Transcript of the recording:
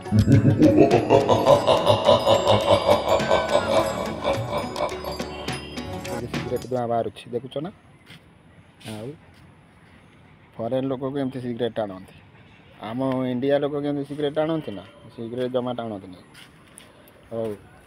Cigarette धुआं बाहर देखुच ना आउ फरेन लोक को एमती सिगरेट टाणती आम इंडिया लोक के सिगरेट टाणती ना सिगरेट जमा टाणती नहीं। हौ